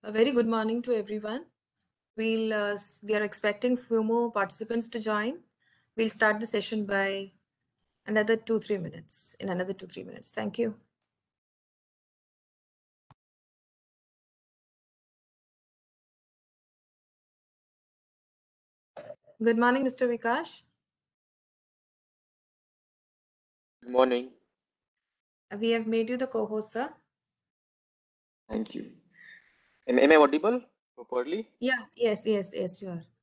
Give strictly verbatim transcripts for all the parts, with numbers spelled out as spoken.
A very good morning to everyone. We'll uh, we are expecting few more participants to join. We'll start the session by another two three minutes. In another two three minutes. Thank you. Good morning, Mister Vikash. Good morning. We have made you the co-host, sir. Thank you. Am, am I audible properly? Yeah. Yes. Yes. Yes. You are.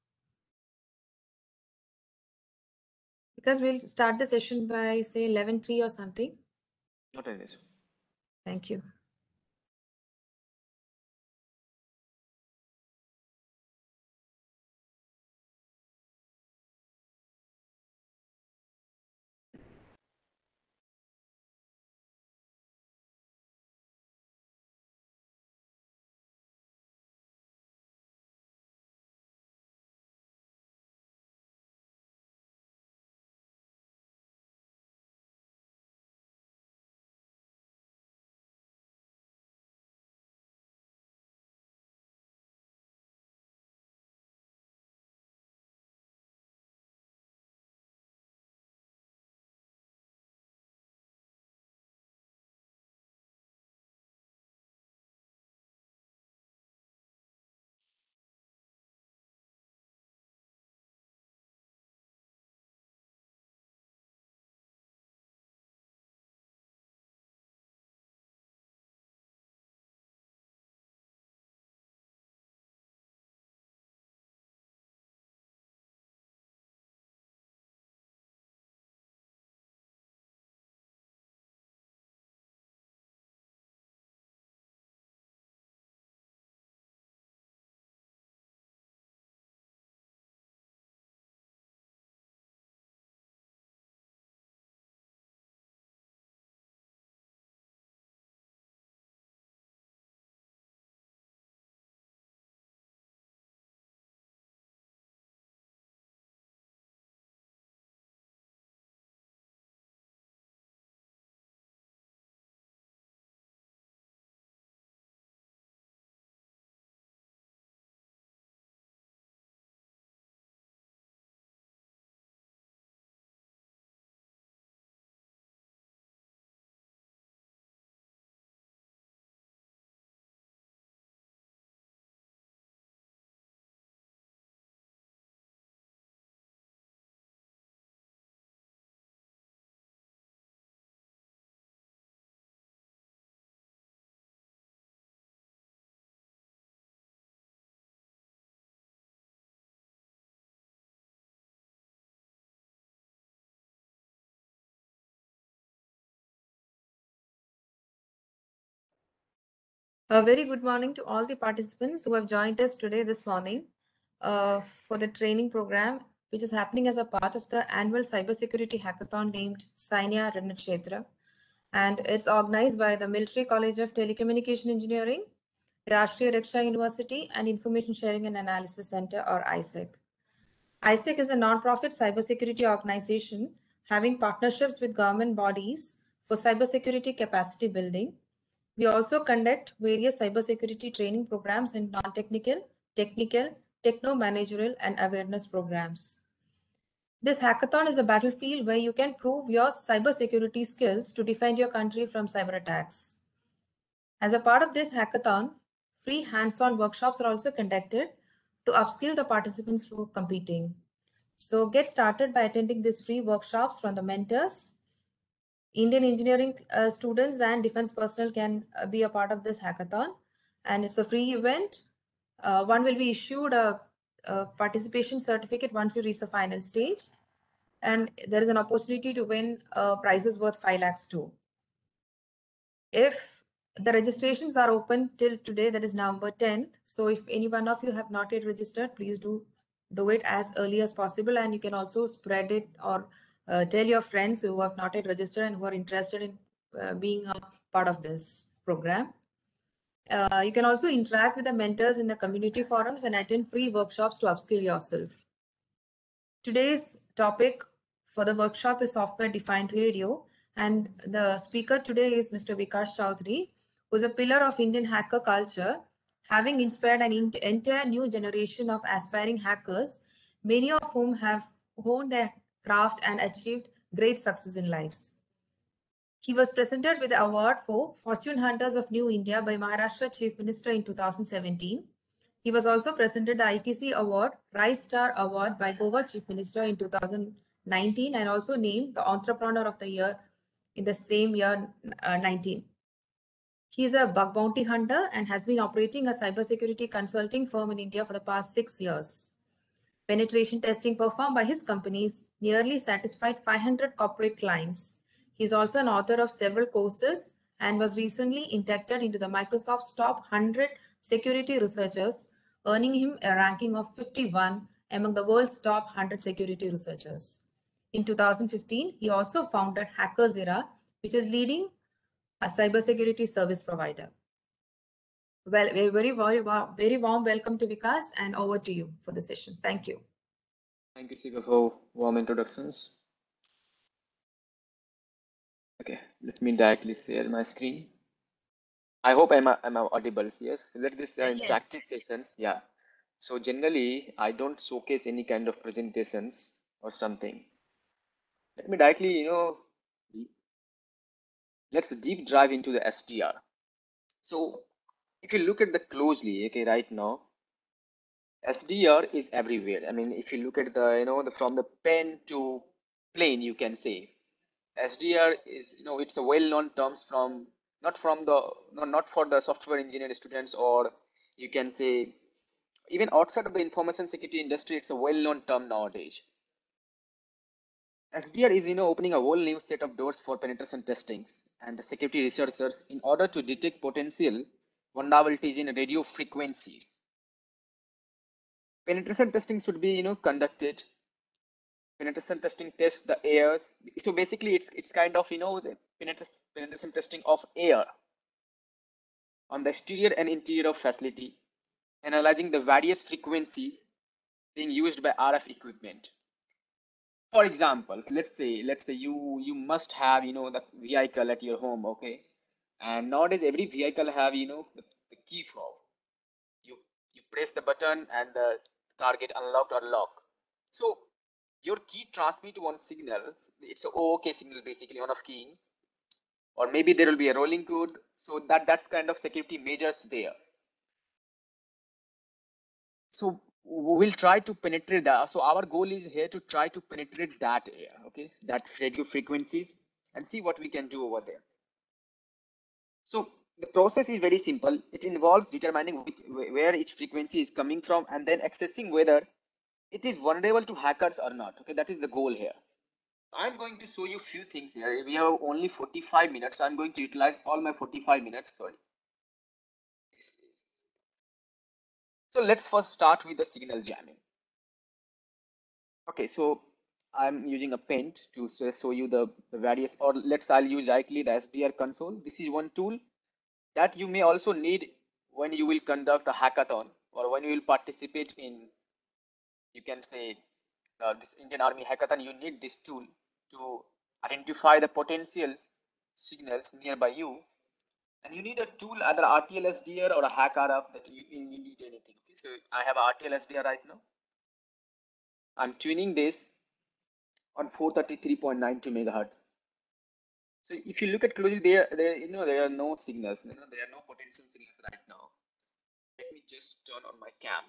Because we'll start the session by say eleven three or something. Not an issue. Thank you. A very good morning to all the participants who have joined us today this morning uh, for the training program, which is happening as a part of the annual cybersecurity hackathon named Sainya Ranakshetra. And it's organized by the Military College of Telecommunication Engineering, Rashtriya Raksha University, and Information Sharing and Analysis Center, or I S E C. I S E C is a non-profit cybersecurity organization having partnerships with government bodies for cybersecurity capacity building. We also conduct various cybersecurity training programs in non-technical, technical, techno-managerial, and awareness programs. This hackathon is a battlefield where you can prove your cybersecurity skills to defend your country from cyber attacks. As a part of this hackathon, free hands-on workshops are also conducted to upskill the participants for competing. So get started by attending these free workshops from the mentors. Indian engineering uh, students and defense personnel can uh, be a part of this hackathon, and it's a free event. Uh, one will be issued a, a participation certificate once you reach the final stage, and there is an opportunity to win uh, prizes worth five lakhs too. If the registrations are open till today, that is November tenth. So if any one of you have not yet registered, please do do it as early as possible, and you can also spread it or uh, tell your friends who have not yet registered and who are interested in uh, being a part of this program. Uh, you can also interact with the mentors in the community forums and attend free workshops to upskill yourself. Today's topic for the workshop is software defined radio, and the speaker today is Mister Vikash Chaudhary, who is a pillar of Indian hacker culture, having inspired an entire new generation of aspiring hackers, many of whom have honed their craft and achieved great success in lives. He was presented with the award for Fortune Hunters of New India by Maharashtra Chief Minister in two thousand seventeen. He was also presented the I T C Award, Rise Star Award by Goa Chief Minister in two thousand nineteen, and also named the Entrepreneur of the Year in the same year uh, nineteen. He is a bug bounty hunter and has been operating a cybersecurity consulting firm in India for the past six years. Penetration testing performed by his companies nearly satisfied five hundred corporate clients. He is also an author of several courses and was recently inducted into the Microsoft's top one hundred security researchers, earning him a ranking of fifty-one among the world's top one hundred security researchers. In two thousand fifteen, he also founded HackerZera, which is leading a cybersecurity service provider. Well, a very, very, very warm welcome to Vikas, and over to you for the session. Thank you. Thank you, Siva, for warm introductions. Okay, let me directly share my screen. I hope I'm, I'm audible. Yes, so let this uh, interactive Yes. session. Yeah. So generally, I don't showcase any kind of presentations or something. Let me directly, you know, let's deep dive into the S D R. So if you look at the closely, okay, right now, S D R is everywhere. I mean, if you look at the, you know, the from the pen to plane, you can say S D R is, you know, it's a well-known terms from not from the no, not for the software engineering students, or you can say even outside of the information security industry, it's a well-known term nowadays. S D R is, you know, opening a whole new set of doors for penetration testings and security researchers in order to detect potential vulnerabilities in radio frequencies. Penetration testing should be, you know, conducted. Penetration testing tests the airs. So basically, it's it's kind of, you know, the penetration testing of air on the exterior and interior of facility, analyzing the various frequencies being used by R F equipment. For example, let's say let's say you you must have, you know, the vehicle at your home, okay, and nowadays every vehicle have, you know, the, the key fob. You you press the button and the car get unlocked or locked. So your key transmit one signal. It's a O O K signal, basically on of keying, or maybe there will be a rolling code. So that that's kind of security measures there. So we'll try to penetrate that. So our goal is here to try to penetrate that air, okay, that radio frequencies, and see what we can do over there. So the process is very simple. It involves determining where each frequency is coming from and then accessing whether it is vulnerable to hackers or not. Okay, that is the goal here. I'm going to show you few things here. We have only forty-five minutes. So I'm going to utilize all my forty-five minutes. Sorry. So let's first start with the signal jamming. Okay, so I'm using a paint to show you the, the various, or let's I'll use directly the S D R console. This is one tool that you may also need when you will conduct a hackathon or when you will participate in, you can say, uh, this Indian Army hackathon. You need this tool to identify the potential signals nearby you, and you need a tool, either R T L S D R or a HackRF, that you, you need anything. Okay, so I have a R T L S D R right now. I'm tuning this on four thirty-three point nine two megahertz. So if you look at closely, there, there, you know, there are no signals. You know, there are no potential signals right now. Let me just turn on my cam,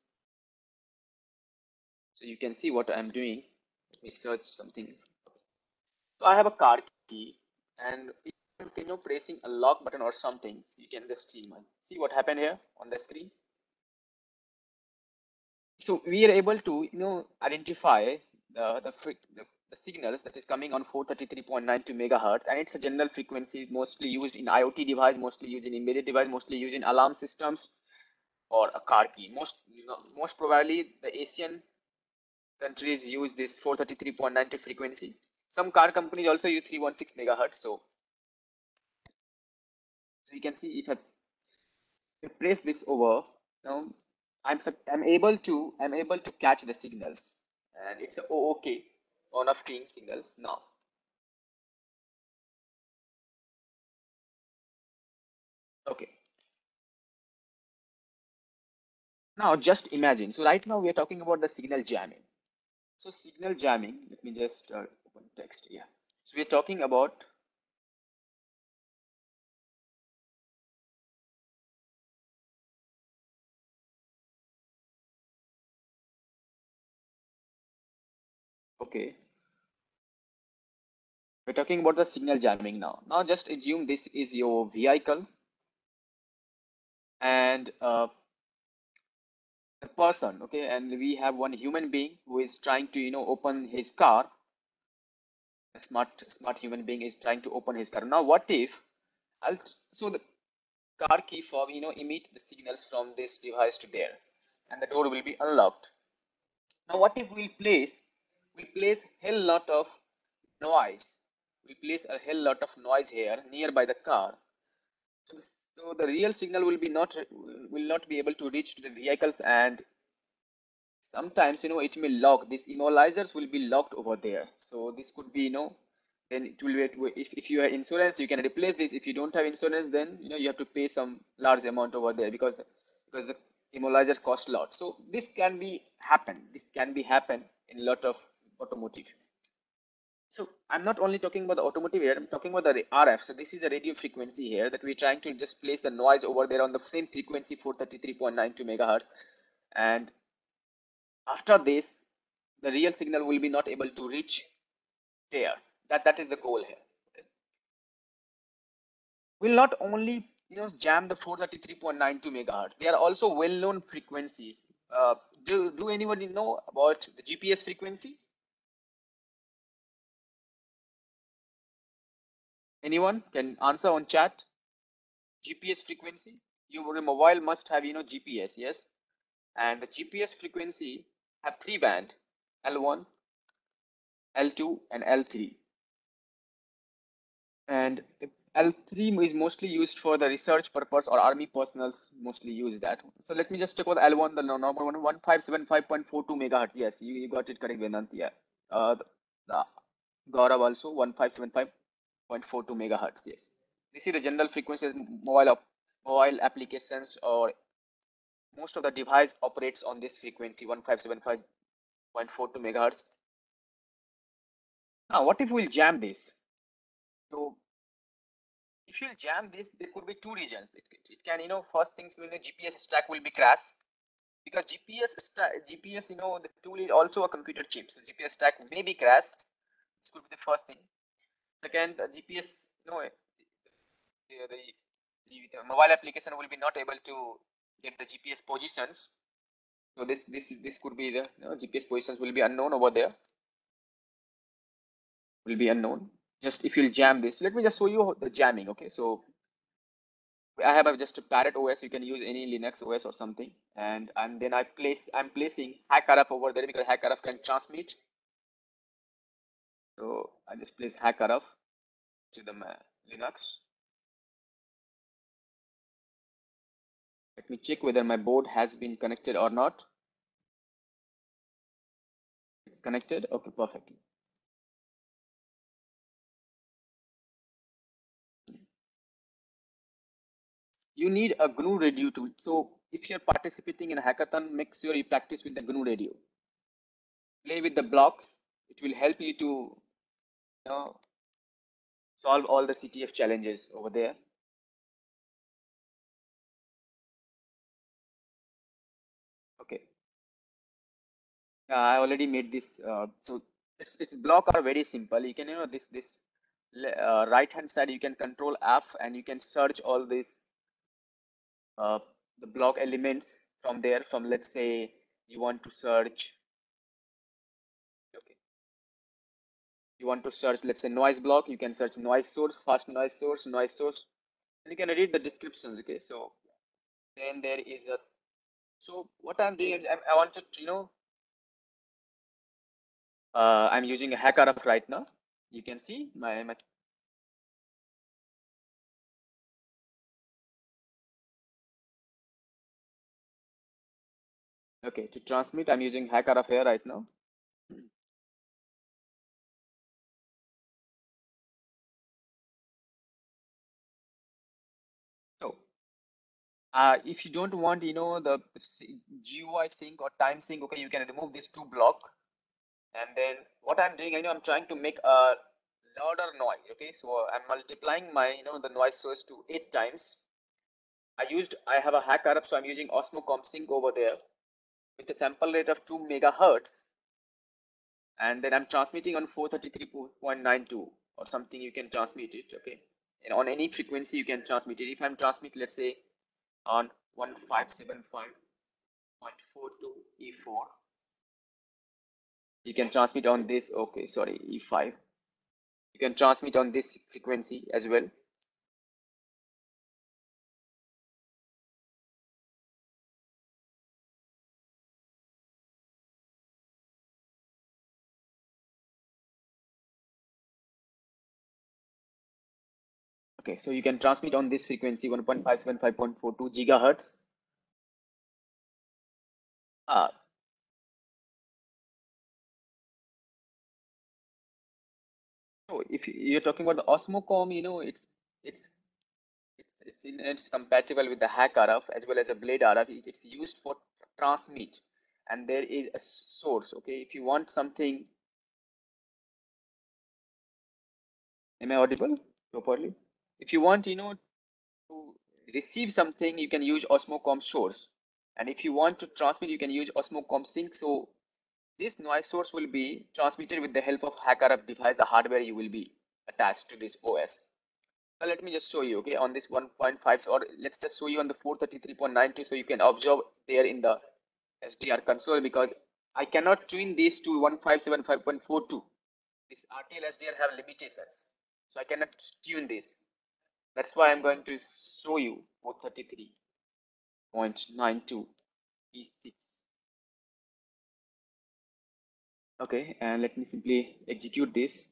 so you can see what I'm doing. Let me search something. So I have a car key, and you know, pressing a lock button or something, so you can just see my see what happened here on the screen. So we are able to, you know, identify the the, the, the signals that is coming on four thirty-three point nine two megahertz, and it's a general frequency, mostly used in IoT device, mostly used in embedded device, mostly used in alarm systems or a car key. Most, you know, most probably the Asian countries use this four thirty-three point nine two frequency. Some car companies also use three sixteen megahertz. So, so you can see if I, if I press this over, now I'm I'm able to I'm able to catch the signals, and it's a O O K, on of keying signals now. Okay. Now just imagine. So right now we are talking about the signal jamming. So signal jamming, let me just uh, open text here. So we're talking about okay, we're talking about the signal jamming now. Now just assume this is your vehicle and uh, a person, okay, and we have one human being who is trying to, you know, open his car. A smart smart human being is trying to open his car. Now what if I'll so the car key fob, you know, emit the signals from this device to there, and the door will be unlocked. Now what if we place we place hell lot of noise. We place a hell lot of noise here nearby the car. So, this, so the real signal will be not will not be able to reach to the vehicles, and sometimes, you know, it may lock. These immobilizers will be locked over there. So this could be, you know, then it will be, if, if you have insurance, you can replace this. If you don't have insurance, then, you know, you have to pay some large amount over there, because because the immobilizers cost a lot. So this can be happen. This can be happen in a lot of automotive. So I'm not only talking about the automotive here, I'm talking about the R F. So this is a radio frequency here that we're trying to just place the noise over there on the same frequency, four thirty-three point nine two megahertz. And after this, the real signal will be not able to reach there. That that is the goal here. Okay. We'll not only, you know, jam the four thirty-three point nine two megahertz. They are also well-known frequencies. Uh, do do anybody know about the G P S frequency? Anyone can answer on chat? G P S frequency. Your mobile must have, you know, G P S, yes. And the G P S frequency have three band: L one, L two, and L three. And L three is mostly used for the research purpose, or army personals mostly use that. So let me just check about L one, the normal one, one five seven five point four two megahertz. Yes, you, you got it correct, Vedant. Yeah. Uh, the, the Gaurav also one five seven five point four two megahertz. Yes. This is the general frequency of mobile mobile applications, or most of the device operates on this frequency, one five seven five point four two megahertz. Now, what if we'll jam this? So if you jam this, there could be two reasons. It, it can, you know, first things will, the G P S stack will be crash, because G P S stack, G P S, you know, the tool is also a computer chip, so G P S stack may be crashed. This could be the first thing. Second, the G P S, you know, the, the, the mobile application will be not able to get the G P S positions. So this this this could be the, you know, G P S positions will be unknown over there. Will be unknown. Just if you'll jam this, let me just show you the jamming. Okay, so I have a, just a Parrot O S. You can use any Linux O S or something, and and then I place I'm placing HackRF over there, because HackRF can transmit. So I just place HackRF to the Linux. Let me check whether my board has been connected or not. It's connected. Okay, perfectly. You need a G N U radio tool. So if you're participating in a hackathon, make sure you practice with the G N U radio. Play with the blocks. It will help you to, you know, solve all the C T F challenges over there. Okay. Uh, I already made this. Uh, so its its block are very simple. You can, you know, this this uh, right hand side, you can control F, and you can search all these uh, the block elements from there. From, let's say, you want to search. Okay. You want to search, let's say, noise block. You can search noise source, fast noise source, noise source, and you can read the descriptions. Okay. So then there is a. So what I'm doing, I, I wanted to, you know, uh, I'm using a HackRF right now. You can see my, my okay, to transmit, I'm using HackRF here right now. So Uh, if you don't want, you know, the G U I sync or time sync, okay, you can remove this two block. And then what I'm doing, I know I'm trying to make a louder noise, okay? So I'm multiplying my, you know, the noise source to eight times. I used, I have a hack Arab, so I'm using Osmocom sync over there with a sample rate of two megahertz. And then I'm transmitting on four thirty-three point nine two or something, you can transmit it, okay? And on any frequency, you can transmit it. If I'm transmitting, let's say, on one five seven five point four two E four, you can transmit on this, okay, sorry, E five. You can transmit on this frequency as well. Okay, so you can transmit on this frequency one point five seven five point four two gigahertz. Uh, so if you're talking about the Osmocom, you know, it's it's it's it's, in, it's compatible with the hack R F as well as a blade R F. It's used for transmit, and there is a source. Okay, if you want something, am I audible properly? If you want, you know, to receive something, you can use Osmocom source, and if you want to transmit, you can use Osmocom sync. So this noise source will be transmitted with the help of hack R F device, the hardware you will be attached to this O S. Now let me just show you, okay, on this one point five, or let's just show you on the four thirty-three point nine two, so you can observe there in the S D R console, because I cannot tune this to one five seven five point four two. This R T L S D R have limitations, so I cannot tune this. That's why I'm going to show you four thirty-three point nine two E six. Okay, and let me simply execute this.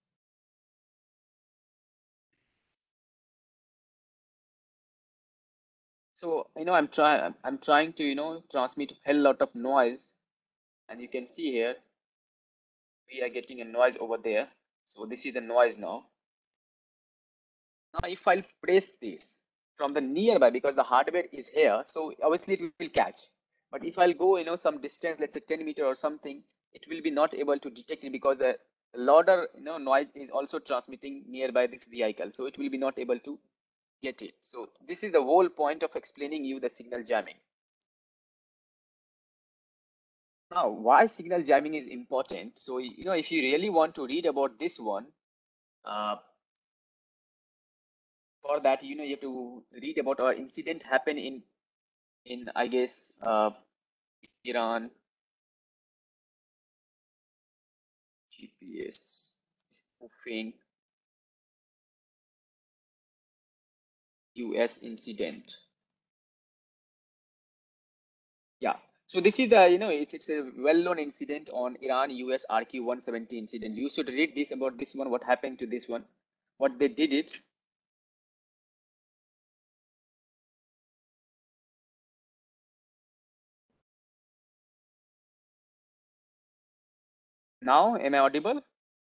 So, you know, I'm trying, I'm trying to, you know, transmit a hell lot of noise, and you can see here, we are getting a noise over there. So this is the noise now. Now, if I'll press this from the nearby, because the hardware is here, so obviously it will catch. But if I'll go, you know, some distance, let's say ten meter or something, it will be not able to detect it, because the louder, you know, noise is also transmitting nearby this vehicle, so it will be not able to get it. So this is the whole point of explaining you the signal jamming. Now, why signal jamming is important? So, you know, if you really want to read about this one, uh, for that, you know, you have to read about an incident happened in, in I guess, uh, Iran. G P S spoofing U S incident. Yeah. So this is the, you know, it's, it's a well-known incident on Iran U S R Q one seventy incident. You should read this about this one, what happened to this one, what they did it. Now, am I audible?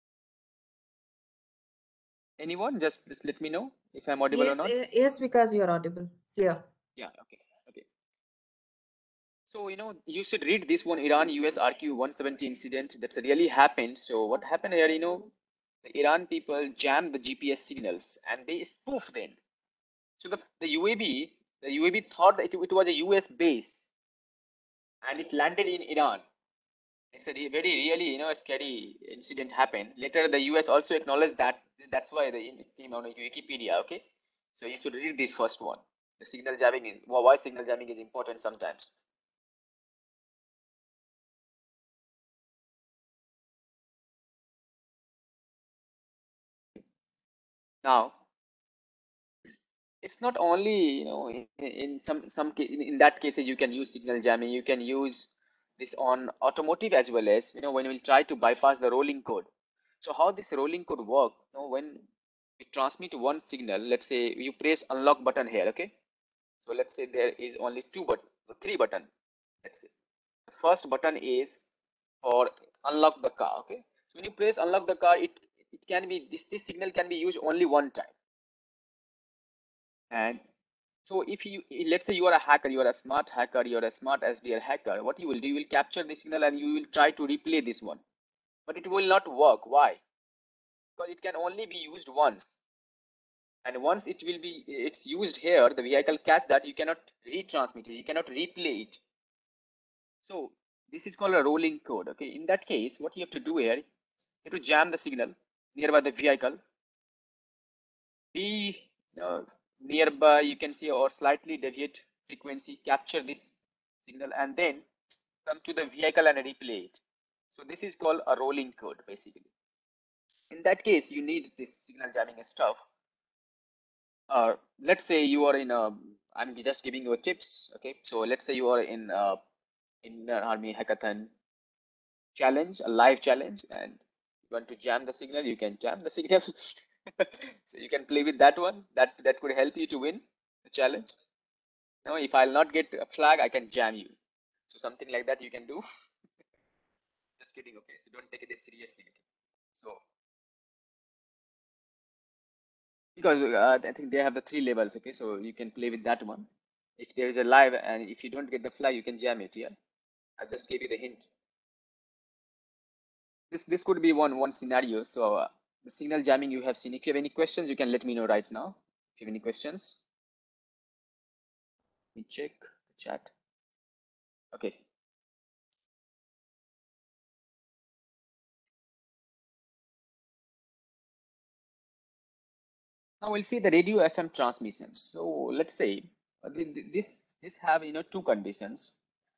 Anyone? Just, just let me know if I'm audible Yes, or not. eh, yes, because you are audible. Clear. Yeah, okay, okay. So, you know, you should read this one, Iran U S R Q one seventy incident that's really happened. So what happened here, you know, the Iran people jammed the G P S signals and they spoofed them. So the, the U A V, the U A V thought that it, it was a U S base and it landed in Iran. It's a re- very really, you know, a scary incident happened. Later, the U S also acknowledged that. That's why the it came on Wikipedia. Okay, so you should read this first one. The signal jamming is why signal jamming is important sometimes. Now, it's not only, you know, in, in some some in, in that cases you can use signal jamming. You can use this on automotive as well, as you know, when we try to bypass the rolling code. So how this rolling code work? You know, when we transmit one signal, let's say you press unlock button here. Okay, so let's say there is only two but three button. Let's say the first button is for unlock the car. Okay, so when you press unlock the car, it it can be this this signal can be used only one time. And So if you, let's say you are a hacker, you are a smart hacker, you are a smart S D R hacker, what you will do, you will capture the signal and you will try to replay this one. But it will not work. Why? Because it can only be used once. And once it will be, it's used here, the vehicle catch that, you cannot retransmit it, you cannot replay it. So this is called a rolling code. Okay, in that case, what you have to do here, you have to jam the signal nearby the vehicle. Be uh, nearby, you can see, or slightly deviate frequency, capture this signal, and then come to the vehicle and replay it. So this is called a rolling code, basically. In that case, you need this signal jamming stuff. Uh, let's say you are in a, I'm just giving you tips. Okay, so let's say you are in a Indian Army Hackathon challenge, a live challenge, and you want to jam the signal, you can jam the signal. So you can play with that one. That that could help you to win the challenge. Now, if I'll not get a flag, I can jam you. So something like that you can do. Just kidding. Okay, so don't take it seriously. Okay? So because uh, I think they have the three levels. Okay, so you can play with that one. If there is a live and if you don't get the flag, you can jam it. Yeah, I just gave you the hint. This this could be one one scenario. So uh, the signal jamming you have seen. If you have any questions, you can let me know right now. If you have any questions, let me check the chat. Okay. Now we'll see the radio F M transmissions. So let's say uh, this this have you know two conditions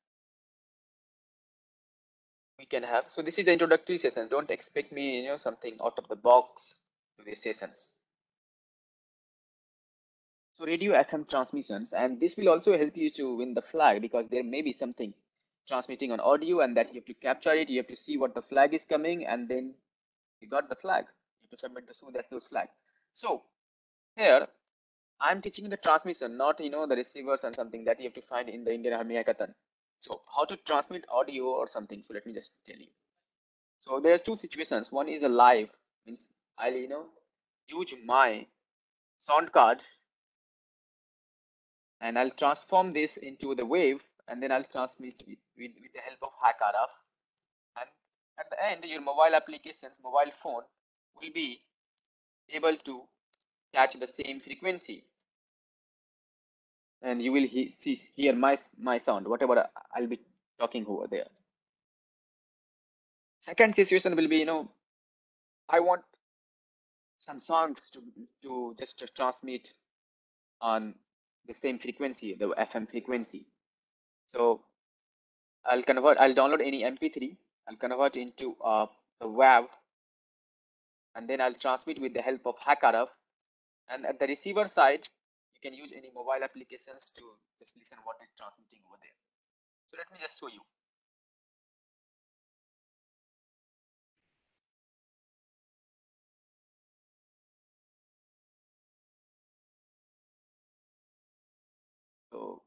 we can have. So this is the introductory session. Don't expect me you know something out of the box to these sessions. So radio F M transmissions, and this will also help you to win the flag because there may be something transmitting on audio and that you have to capture it. You have to see what the flag is coming, and then you got the flag. You have to submit the so that's those flag. So here I'm teaching the transmission, not you know the receivers and something that you have to find in the Indian Army Hackathon. So how to transmit audio or something. So let me just tell you. So there are two situations. One is a live, means I'll you know use my sound card and I'll transform this into the wave, and then I'll transmit it with, with the help of HackRF. And at the end, your mobile applications, mobile phone will be able to catch the same frequency, and you will he, see hear my my sound, whatever I'll be talking over there. Second situation will be, you know, I want some songs to to just to transmit on the same frequency, the F M frequency. So I'll convert, I'll download any M P three, I'll convert into uh, a WAV, and then I'll transmit with the help of HackRF. And at the receiver side, you can use any mobile applications to just listen what is transmitting over there. So let me just show you. So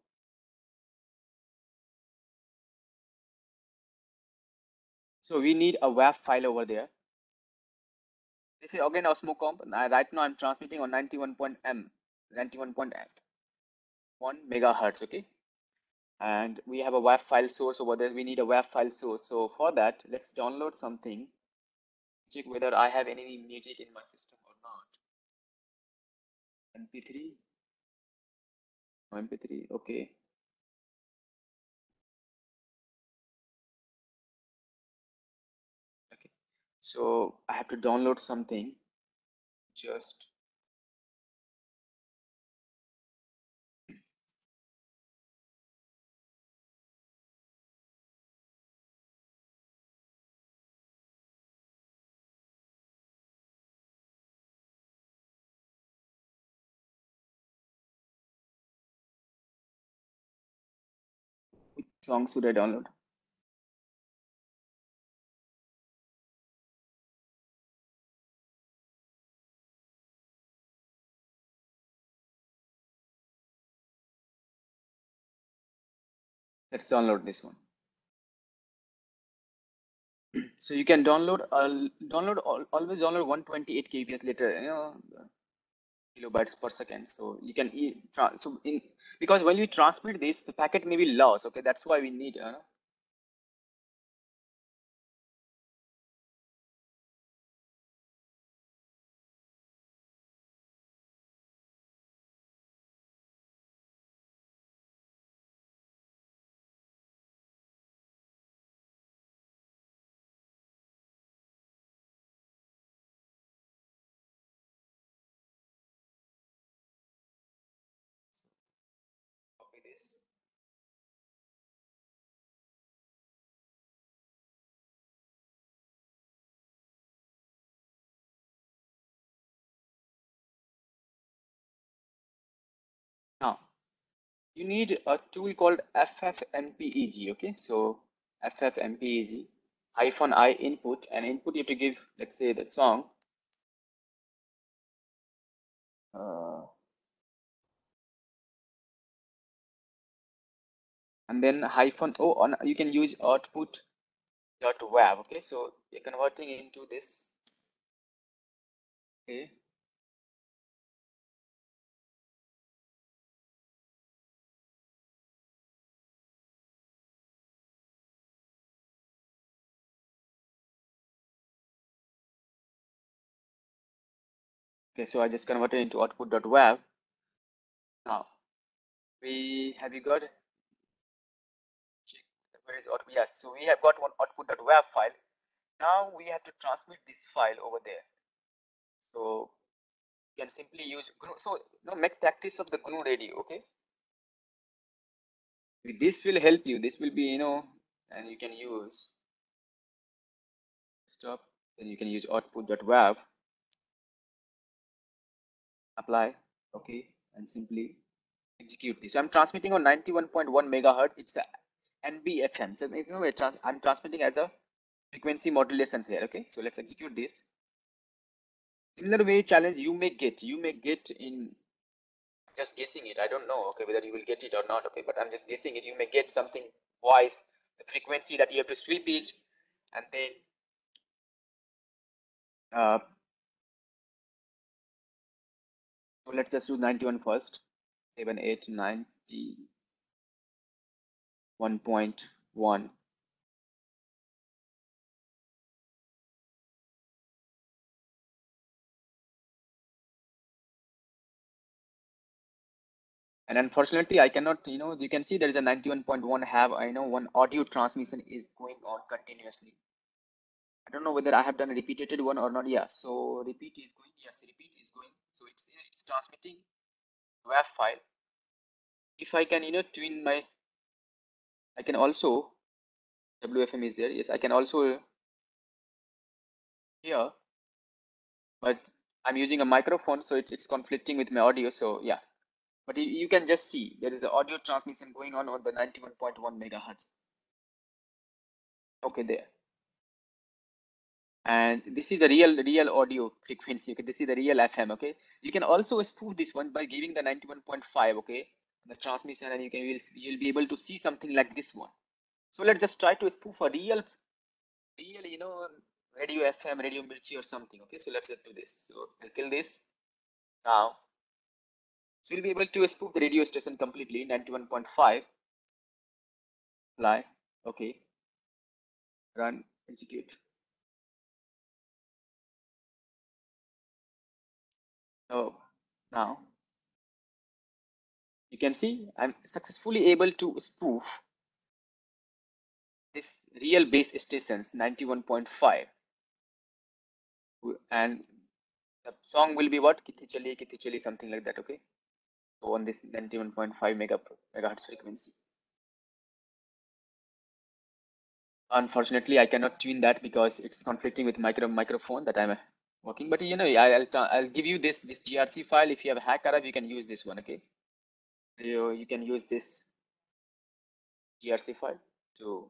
so we need a WAV file over there. This is again Osmocomp. Right now I'm transmitting on ninety-one point M, ninety-one point one megahertz. Okay, and we have a WAV file source over there. We need a WAV file source. So for that, let's download something. Check whether I have any music in my system or not. M P three. Oh, M P three. Okay. Okay. So I have to download something. Just which song should I download? Let's download this one. So you can download uh, download always download one twenty-eight kbps later, you know, kilobytes per second. So you can so in because when you transmit this, the packet may be lost. Okay, that's why we need. Uh, copy this. Now you need a tool called FFmpeg. Okay, so FFmpeg hyphen I input, and input you have to give, let's say, the song. Uh, and then hyphen O on, you can use output dot wav. Okay, so you're converting into this. Okay, okay, so I just converted into output dot wav. Now we have you got check where is output? Yes, so we have got one output dot wav file. Now we have to transmit this file over there. So you can simply use G N U. So now make practice of the G N U radio. Okay, this will help you. This will be, you know, and you can use stop. Then you can use output dot wav. Apply. Okay, and simply execute this. So I'm transmitting on ninety-one point one megahertz. It's a N B F M. So you know, trans I'm transmitting as a frequency modulations here. Okay, so let's execute this. Similar way challenge you may get. You may get in, just guessing it. I don't know. Okay, whether you will get it or not. Okay, but I'm just guessing it. You may get something twice the frequency that you have to sweep it, and then uh, so let's just do ninety-one first. seven, eight, ninety-one point one. And unfortunately, I cannot, you know, you can see there is a ninety-one point one have, I know one audio transmission is going on continuously. I don't know whether I have done a repeated one or not. Yeah, so repeat is going. Yes, repeat is going. So it's it's transmitting WAV file. If I can, you know, twin my, I can also, W F M is there. Yes, I can also hear, but I'm using a microphone, so it's, it's conflicting with my audio. So yeah, but you, you can just see there is an audio transmission going on on the ninety-one point one megahertz. Okay, there. And this is the real real audio frequency. Okay, this is the real F M. Okay, you can also spoof this one by giving the ninety-one point five. Okay, the transmission, and you can you'll, you'll be able to see something like this one. So let's just try to spoof a real real you know radio F M, radio Mirchi or something. Okay, so let's just do this. So I'll kill this now. So you'll be able to spoof the radio station completely, ninety-one point five. Apply. Okay, run, execute. So now you can see I'm successfully able to spoof this real base stations ninety-one point five, and the song will be what, Kithi Chali Kithi Chali, something like that. Okay, so on this ninety-one point five mega megahertz frequency. Unfortunately, I cannot tune that because it's conflicting with micro microphone that I'm working. But you know, I'll I'll give you this this G R C file. If you have Hack Arab, you can use this one. Okay, you you can use this G R C file to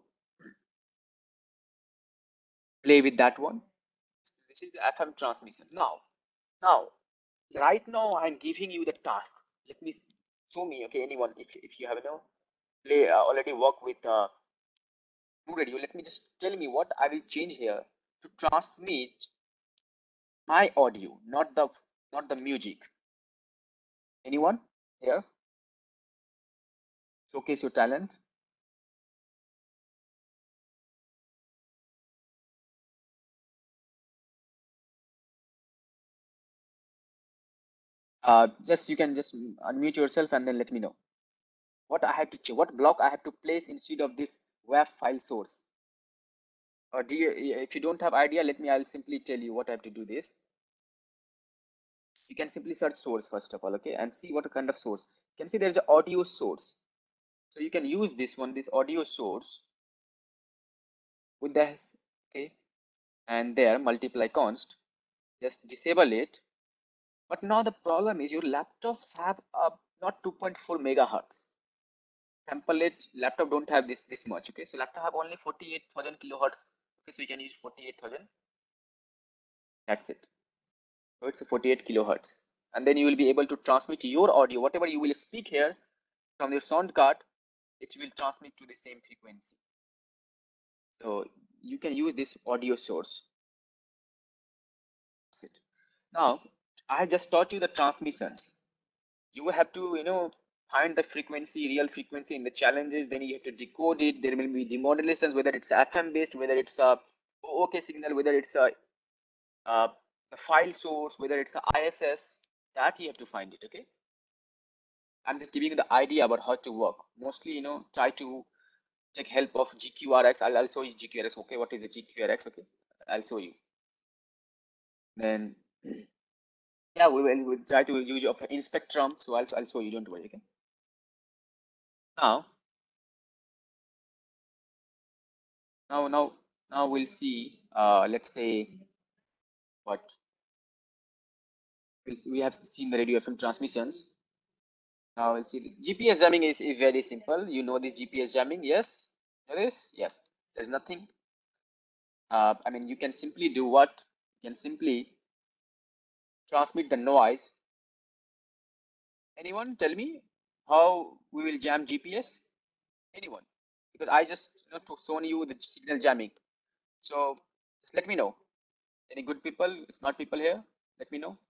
play with that one. This is F M transmission. Now, now, right now, I'm giving you the task. Let me show me. Okay, anyone, if if you have you know play uh, already work with uh, Blue Radio, let me just tell me what I will change here to transmit my audio, not the not the music. Anyone here? showcase your talent. Uh, just you can just unmute yourself and then let me know what I have to ch- what block I have to place instead of this W A V file source. Or do you, if you don't have idea, let me, I'll simply tell you what I have to do this. You can simply search source first of all, okay, and see what kind of source. You can see there's an audio source. So you can use this one, this audio source with this, okay, and there multiply const, just disable it. But now the problem is your laptops have a not two point four megahertz. Sample it, laptop don't have this this much, okay, so laptop have only forty-eight thousand kilohertz, okay, so you can use forty-eight thousand. That's it. So it's a forty-eight kilohertz, and then you will be able to transmit your audio, whatever you will speak here from your sound card, it will transmit to the same frequency. So you can use this audio source. That's it. Now I just taught you the transmissions. You have to, you know, find the frequency, real frequency in the challenges. Then you have to decode it. There will be demodulations, whether it's F M based, whether it's a O O K signal, whether it's a, a, a file source, whether it's a I S S. That you have to find it. Okay. I'm just giving you the idea about how to work. Mostly, you know, try to take help of G Q R X. I'll, I'll show you G Q R X. Okay, what is the G Q R X? Okay, I'll show you. Then, yeah, we will we'll try to use of in spectrum. So I'll, I'll show you. Don't worry. Okay. Now, now, now, now we'll see. Uh, let's say what we'll see, we have seen the radio F M transmissions. Now we'll see the G P S jamming is, is very simple. You know this G P S jamming? Yes, there is. Yes, there's nothing. Uh, I mean, you can simply do what? You can simply transmit the noise. Anyone tell me how we will jam G P S? Anyone? Because I just, you know, shown you the signal jamming. So just let me know. Any good people? It's not people here. Let me know.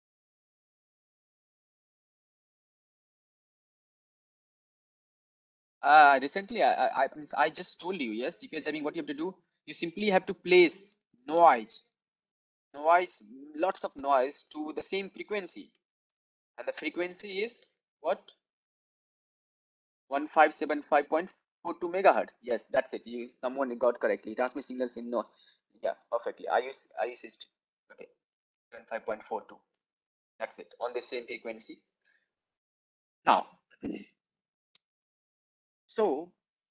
Uh, recently, I, I, I just told you, yes, G P S jamming, what you have to do, you simply have to place noise, noise, lots of noise to the same frequency. And the frequency is what? one five seven five point four two megahertz. Yes, that's it. You someone got correctly. Transmit signals in no. Yeah, perfectly. I use I use it. Okay, five point four two. That's it on the same frequency. Now, so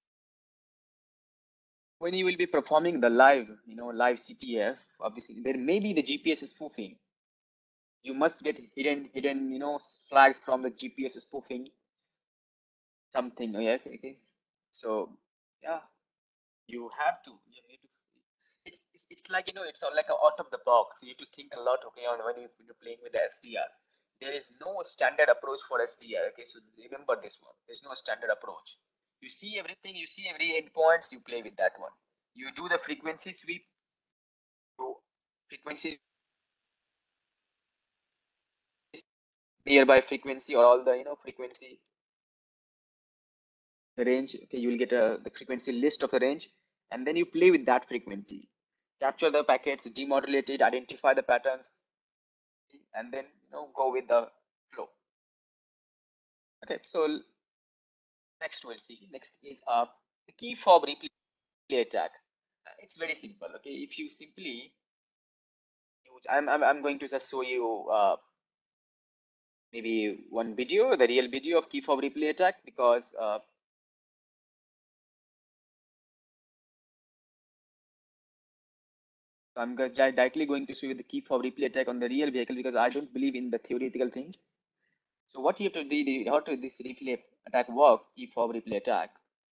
when you will be performing the live, you know, live C T F, obviously there may be the G P S spoofing. You must get hidden, hidden, you know, flags from the G P S spoofing. Something. Oh, yeah. Okay. So yeah, you have to. You need to. It's, it's it's like, you know, it's all like a out of the box. You need to think a lot. Okay, on when, you, when you're playing with the S D R, there is no standard approach for S D R. Okay, so remember this one. There's no standard approach. You see everything. You see every endpoints. You play with that one. You do the frequency sweep. So frequency nearby frequency or all the, you know, frequency the range. Okay, you will get a the frequency list of the range, and then you play with that frequency, capture the packets, demodulate it, identify the patterns, and then, you know, go with the flow. Okay, so next we'll see. Next is uh the key fob replay attack. Uh, it's very simple. Okay, if you simply use, I'm I'm, I'm going to just show you uh maybe one video, the real video of key fob replay attack, because uh so I'm directly going to show you the key fob replay attack on the real vehicle, because I don't believe in the theoretical things. So what you have to do, how to this replay attack work, key fob replay attack.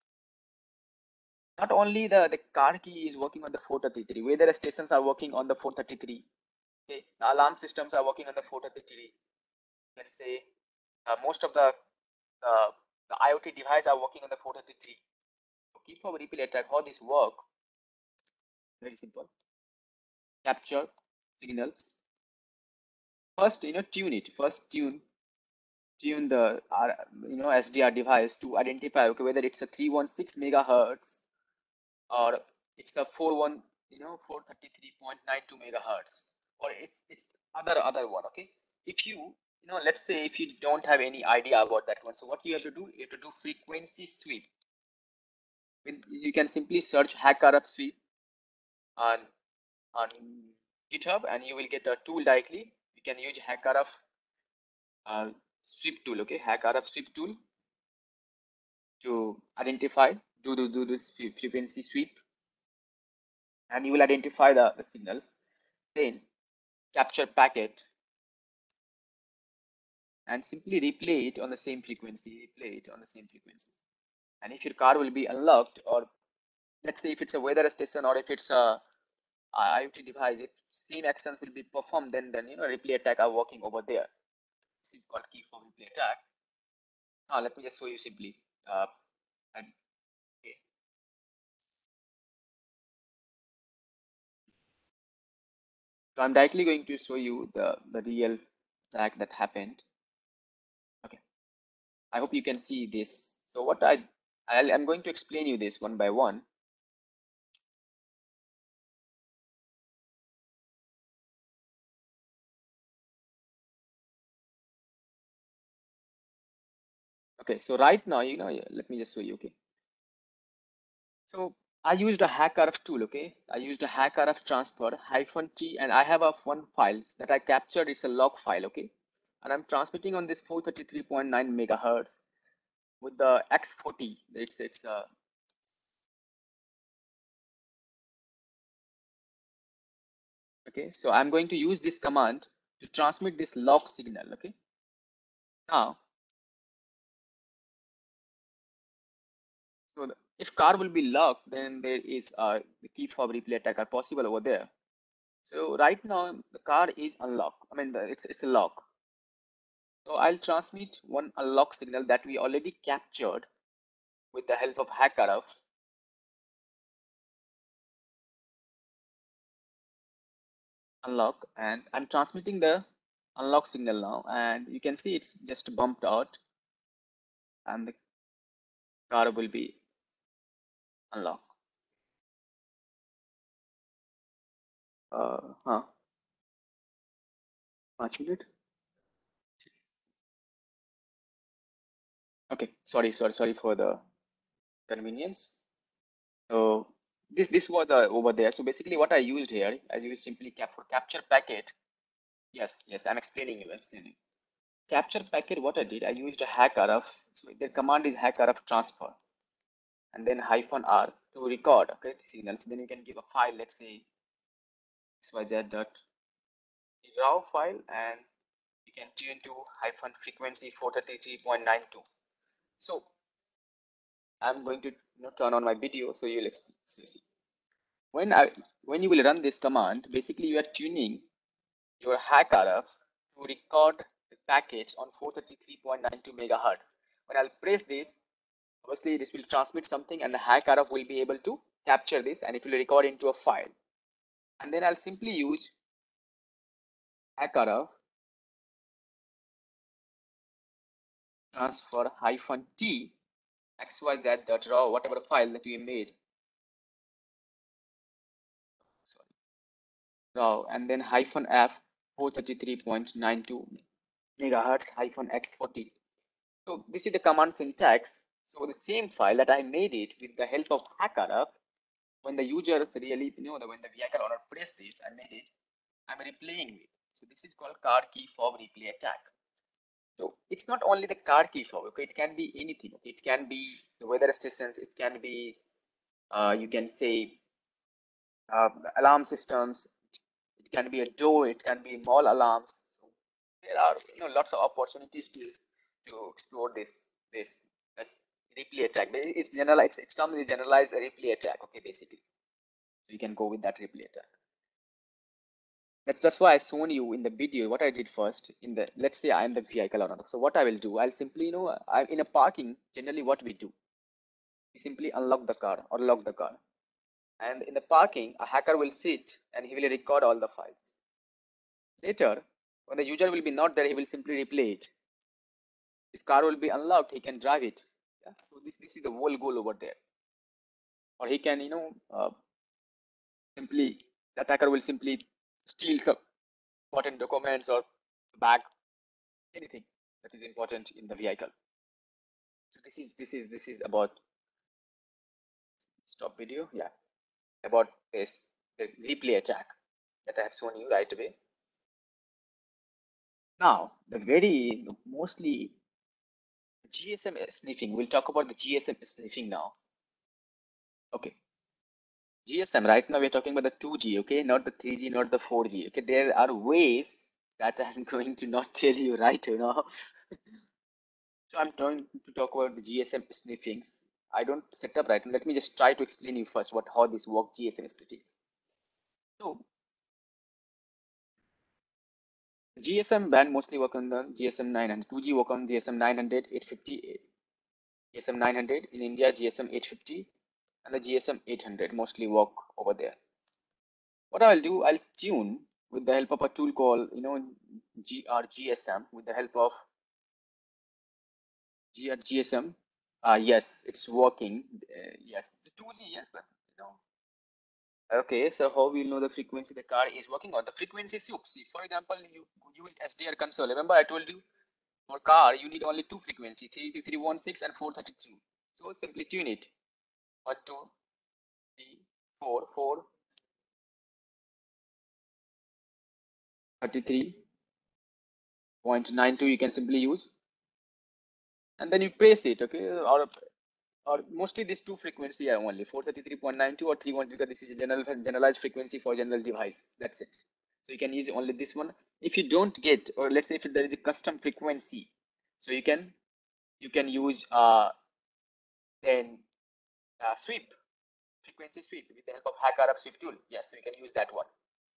Not only the, the car key is working on the four thirty-three, weather stations are working on the four thirty-three. Okay, the alarm systems are working on the four thirty-three. Let's say uh, most of the uh, the IoT devices are working on the four thirty-three. So key fob replay attack, how this work? Very simple. Capture signals. First, you know, tune it. First tune tune the uh, you know S D R device to identify, okay, whether it's a three one six megahertz or it's a four one you know four thirty-three point nine two megahertz, or it's it's other other one. Okay, if you you know let's say if you don't have any idea about that one, so what you have to do, you have to do frequency sweep. With, you can simply search HackRF sweep on on GitHub and you will get a tool directly. You can use HackRF uh, sweep tool. Okay, HackRF sweep tool to identify, do do do this frequency sweep, and you will identify the, the signals. Then capture packet and simply replay it on the same frequency, replay it on the same frequency. And if your car will be unlocked, or let's say if it's a weather station or if it's a, a IoT device, if same actions will be performed, then then you know replay attack are working over there. This is called key for replay attack. Now let me just show you simply. Uh, and, okay. So I'm directly going to show you the the real attack that happened. Okay. I hope you can see this. So what I I'll, I'm going to explain you this one by one. Okay, so right now, you know, let me just show you. Okay, so I used a HackRF tool. Okay, I used a HackRF transfer hyphen T, and I have a one file that I captured. It's a log file. Okay, and I'm transmitting on this four thirty-three point nine megahertz with the X forty. It's it's uh okay. So I'm going to use this command to transmit this log signal. Okay, now so the, if car will be locked, then there is uh the key fob replay attack are possible over there. So right now the car is unlocked. I mean, the, it's it's a lock. So I'll transmit one unlock signal that we already captured with the help of HackRF. Unlock, and I'm transmitting the unlock signal now, and you can see it's just bumped out, and the car will be unlocked. Uh, huh? One minute. Okay, sorry, sorry, sorry for the convenience. So this this was the over there. So basically, what I used here, I used simply cap for capture packet. Yes, yes, I'm explaining you. I'm explaining. Capture packet. What I did, I used a HackRF. So the command is HackRF transfer, and then hyphen R to record. Okay, the signals. Then you can give a file. Let's say xyz dot raw file, and you can tune to hyphen frequency four thirty-three point nine two. So I'm going to you know, turn on my video so you'll see. When I when you will run this command, basically you are tuning your HackRF to record the packets on four thirty-three point nine two megahertz. When I'll press this, obviously this will transmit something, and the HackRF will be able to capture this, and it will record into a file. And then I'll simply use HackRF transfer hyphen T xyz.raw, whatever file that we made. Sorry. Raw, and then hyphen F four thirty-three point nine two megahertz hyphen X forty. So this is the command syntax. So the same file that I made it with the help of HackRF, when the user really you know that when the vehicle owner press this, I made it, I'm replaying it. So this is called car key fob replay attack. So it's not only the car key fob, okay, it can be anything. Okay? It can be the weather stations, it can be uh, you can say uh, alarm systems, it can be a door, it can be mall alarms. So there are you know lots of opportunities to to explore this this uh, replay attack. But it's general, it's extremely generalized replay attack. Okay, basically, so you can go with that replay attack. That's just why I shown you in the video what I did first. In the let's say I'm the vehicle owner. So what I will do, I'll simply you know I in a parking. Generally, what we do, we simply unlock the car or lock the car, and in the parking, a hacker will sit and he will record all the files. Later, when the user will be not there, he will simply replay it. If car will be unlocked, he can drive it. Yeah? So this this is the whole goal over there. Or he can, you know, uh, simply the attacker will simply steal some important documents or bag, anything that is important in the vehicle. So this is this is this is about stop video. Yeah, about this the replay attack that I have shown you right away. Now the very mostly G S M sniffing. We'll talk about the G S M sniffing now. Okay. G S M, right now we're talking about the two G, okay, not the three G, not the four G. Okay, there are ways that I'm going to not tell you right now. So I'm trying to talk about the G S M sniffings. I don't set up right now. Let me just try to explain you first what how this works G S M sniffing. So G S M band mostly work on the G S M nine hundred, two G work on G S M nine hundred, eight fifty, G S M nine hundred in India, G S M eight fifty, and the G S M eight hundred mostly work over there. What I'll do, I'll tune with the help of a tool called, you know, G R G S M, with the help of G R G S M. Uh, yes, it's working. Uh, yes, the two G, yes, but you know. Okay, so how we'll know the frequency the car is working on? The frequency soup. See, for example, you use S D R console. Remember, I told you for car you need only two frequency, three two three one six and four thirty-two. So simply tune it. One, two, three, four, four, thirty-three point nine two. You can simply use, and then you press it. Okay, or or mostly these two frequency are only four thirty-three point nine two or three one, because this is a general generalized frequency for general device. That's it. So you can use only this one. If you don't get, or let's say if there is a custom frequency, so you can you can use uh then uh, sweep frequency sweep with the help of HackRF sweep tool. Yes, so you can use that one.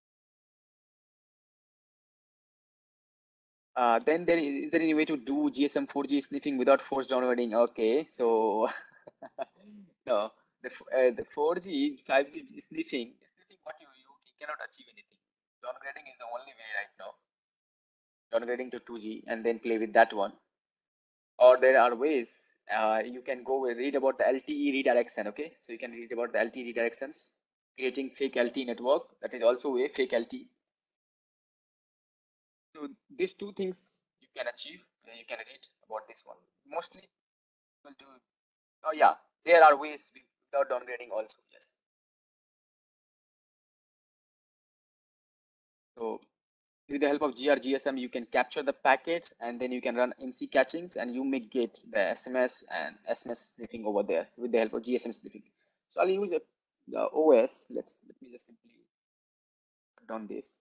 Uh, then there is, is there any way to do G S M four G sniffing without force downloading? Okay, so no, the uh, the four G, five G sniffing, sniffing what you you cannot achieve anything. Downgrading is the only way right now. Downgrading to two G and then play with that one. Or there are ways uh, you can go read about the L T E redirection. Okay, so you can read about the L T E redirections, creating fake L T E network. That is also a fake L T E. So these two things you can achieve. You can read about this one. Mostly people do. Oh yeah, there are ways without downgrading also. Yes. So with the help of G R G S M, you can capture the packets and then you can run M C catchings and you may get the S M S and S M S sniffing over there with the help of G S M sniffing. So I'll use a, the O S. Let's let me just simply run this.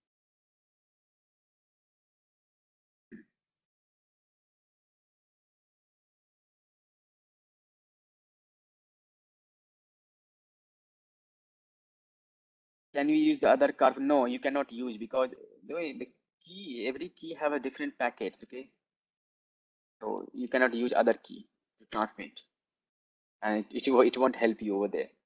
Can you use the other curve? No, you cannot use, because the way the key, every key have a different packets. Okay, so you cannot use other key to transmit, and it, it, it won't help you over there.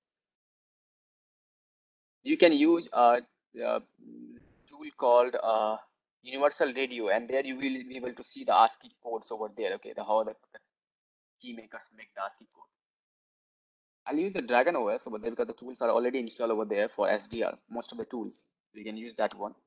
You can use a, a tool called uh, Universal Radio, and there you will be able to see the ASCII codes over there. Okay, the how the, the key makers make the ASCII code. I'll use the Dragon O S over there because the tools are already installed over there for S D R. Most of the tools, we can use that one.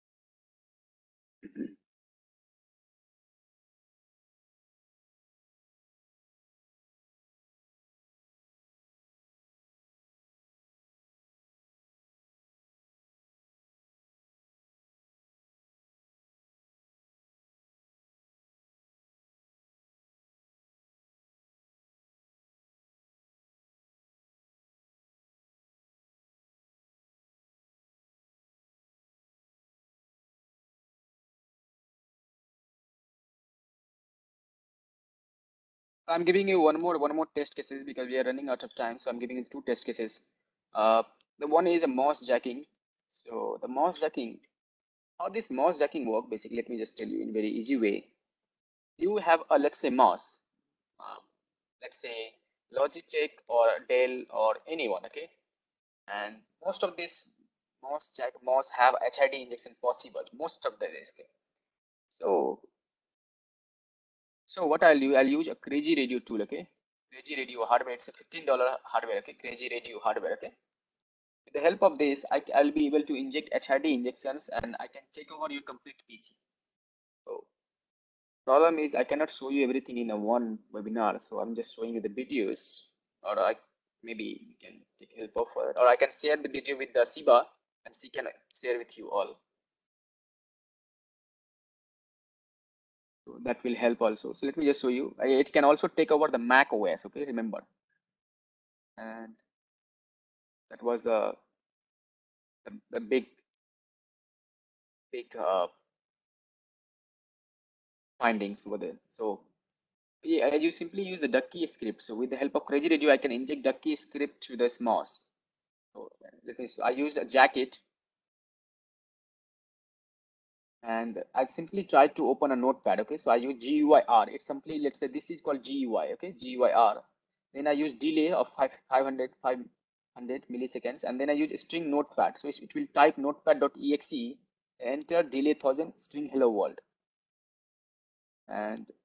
I'm giving you one more one more test cases because we are running out of time. So I'm giving you two test cases. Uh, the one is a mouse jacking. So the mouse jacking, how this mouse jacking work, basically, let me just tell you in a very easy way. You have a, let's say, mouse, uh, let's say Logitech or Dell or anyone, okay? And most of this mouse jack mouse have H I D injection possible, most of the days. Okay? So So what I'll do, I'll use a Crazy Radio tool, okay? Crazy Radio hardware, it's a fifteen dollar hardware, okay? Crazy Radio hardware, okay? With the help of this, I, I'll be able to inject H I D injections and I can take over your complete P C. So problem is I cannot show you everything in a one webinar, so I'm just showing you the videos, or I maybe you can take help of it, or I can share the video with the Siba and she can share with you all. So that will help also. So let me just show you. It can also take over the Mac O S, okay? Remember. And that was the the, the big big uh, findings over there. So yeah, you simply use the Ducky script. So with the help of Crazy Radio, I can inject Ducky script to this mouse. So let me. So I use a jacket, and I simply try to open a notepad. Okay, so I use G U I R. It's simply, let's say this is called G U I. Okay, G U I R. Then I use delay of five hundred milliseconds, and then I use string notepad. So it will type notepad.exe, enter delay thousand string hello world, and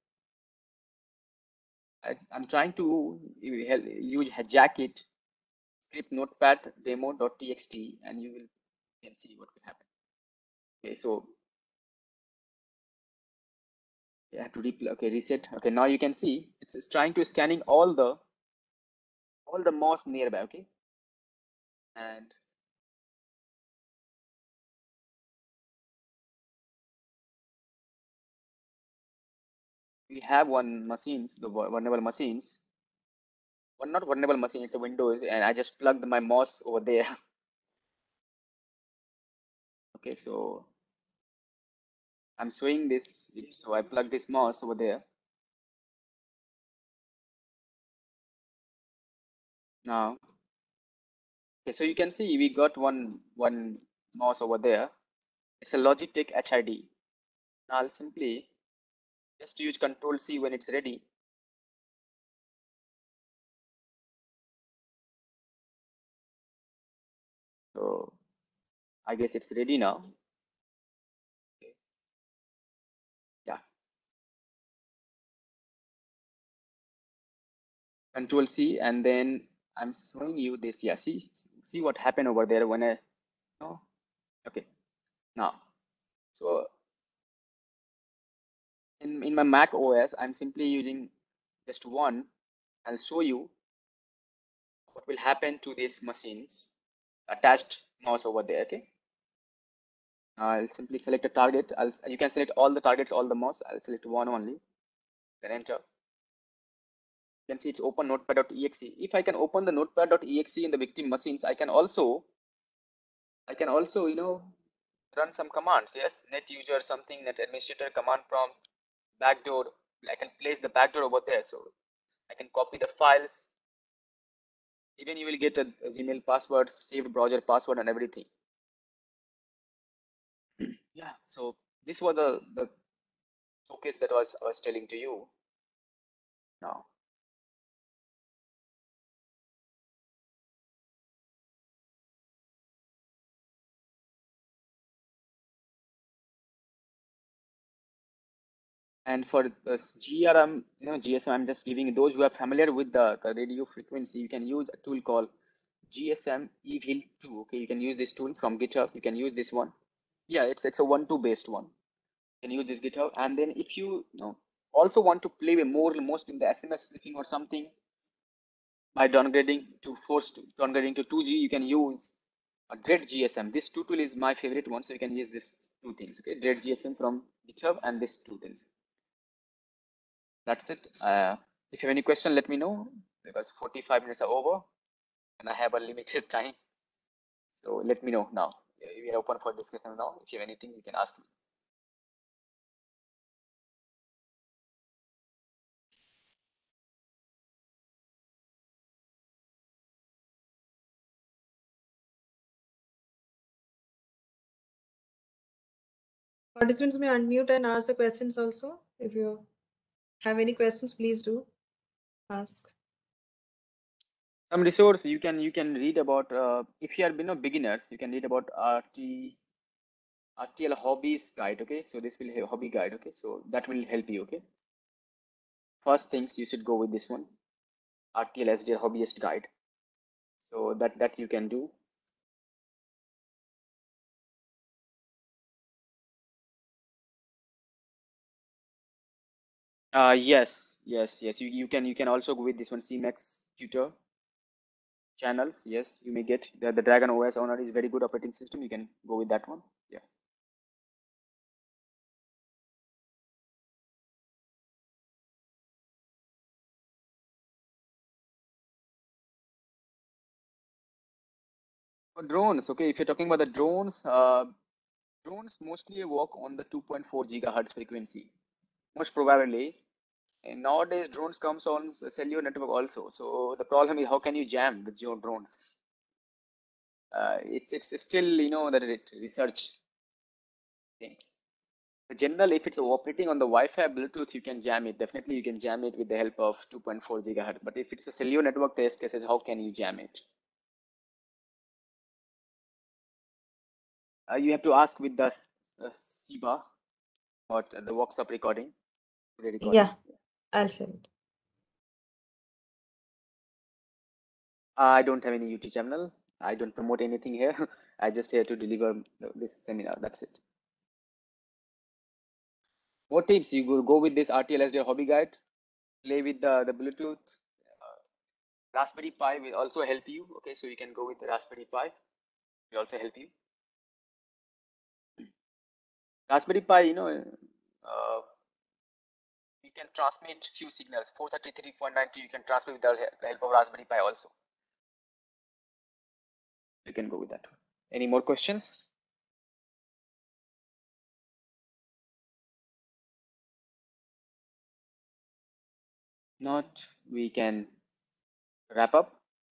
I, I'm trying to use a jacket script notepad demo.txt, and you will you can see what will happen. Okay, so you have to replay. Okay, reset. Okay, now you can see it's, it's trying to scanning all the all the mouse nearby. Okay, and we have one machines, the vulnerable machines. One not vulnerable machine, it's a Windows, and I just plugged my mouse over there. Okay, so I'm showing this. So I plug this mouse over there. Now, okay, so you can see we got one one mouse over there. It's a Logitech H I D. Now I'll simply just use Control C when it's ready. So I guess it's ready now. Okay. Yeah. Control C, and then I'm showing you this. Yeah, see see what happened over there when I no. Okay. Now, so in in my Mac O S, I'm simply using just one. I'll show you what will happen to these machines attached mouse over there. Okay. I'll simply select a target. I'll you can select all the targets, all the mouse. I'll select one only. Then enter. You can see it's open notepad.exe. If I can open the notepad.exe in the victim machines, I can also I can also you know run some commands. Yes, net user something, net administrator command prompt, backdoor. I can place the backdoor over there, so I can copy the files. Even you will get a, a Gmail password, saved browser password, and everything. Yeah. So this was the the showcase that was I was telling to you. Now. And for the G R M, you know, G S M, I'm just giving those who are familiar with the, the radio frequency, you can use a tool called G S M Evil two. Okay, you can use this tool from GitHub. You can use this one. Yeah, it's it's a one-two based one. You can use this GitHub, and then if you, you know also want to play with more most in the S M S sniffing or something by downgrading to force to, downgrading to two G, you can use a Dread G S M. This two tool is my favorite one, so you can use this two things. Okay, Dread G S M from GitHub and this two things. That's it. Uh, if you have any question, let me know, because forty-five minutes are over and I have a limited time. So let me know now. We are open for discussion now. If you have anything, you can ask me. Participants may unmute and ask the questions also. If you have any questions, please do ask. Some resource you can you can read about. Uh, if you are you know beginners, you can read about R T R T L hobbies guide. Okay, so this will have hobby guide. Okay, so that will help you. Okay. first things you should go with this one, R T L S D R Hobbyist Guide. So that that you can do. Uh, yes, yes, yes. You, you can you can also go with this one, C MAX Tutor channels. Yes, you may get the, the Dragon O S Honor is very good operating system. You can go with that one. Yeah. For drones, okay. If you're talking about the drones, uh, drones mostly work on the two point four gigahertz frequency, most probably. And nowadays, drones comes on cellular network also. So the problem is, how can you jam the your drones? Uh, it's it's still, you know, that it research things. The general, if it's operating on the Wi-Fi Bluetooth, you can jam it. Definitely, you can jam it with the help of two point four gigahertz. But if it's a cellular network test cases, how can you jam it? Uh, you have to ask with the uh, SIBA about the workshop recording. The recording. Yeah, I'll share it. I don't have any YouTube channel. I don't promote anything here. I just here to deliver this seminar. That's it. More tips? You will go with this R T L S D R Hobby Guide. Play with the the Bluetooth. Uh, Raspberry Pi will also help you. Okay, so you can go with the Raspberry Pi. It will also help you. Raspberry Pi, you know, uh, you can transmit few signals. four thirty-three point nine two you can transmit with the help of Raspberry Pi also. You can go with that. Any more questions? Not, we can wrap up.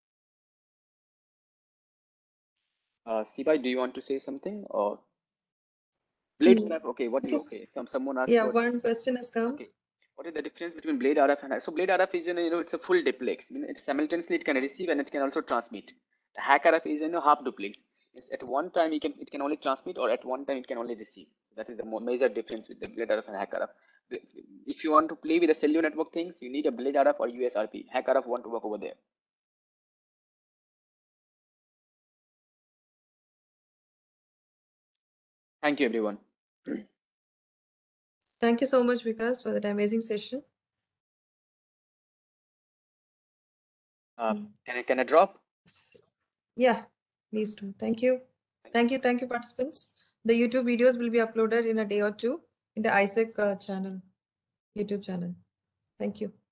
Uh, Sibai, do you want to say something or? Blade Hmm. R F, okay, what you, okay, some, someone asked Yeah, about, one question has come. okay, what is the difference between Blade R F and, so Blade R F is, you know, you know it's a full duplex, you know, it's simultaneously, it can receive and it can also transmit. The Hack R F is, you know, half duplex. It's at one time it can, it can only transmit, or at one time it can only receive. That is the major difference with the Blade R F and Hack R F. If you want to play with the cellular network things, you need a Blade R F or U S R P. Hack R F want to work over there. Thank you, everyone. Thank you so much, Vikas, for that amazing session. Uh, can I can I drop? Yeah, please do. Thank you. Thank you. Thank you, participants. The YouTube videos will be uploaded in a day or two in the ISEC uh, channel, YouTube channel. Thank you.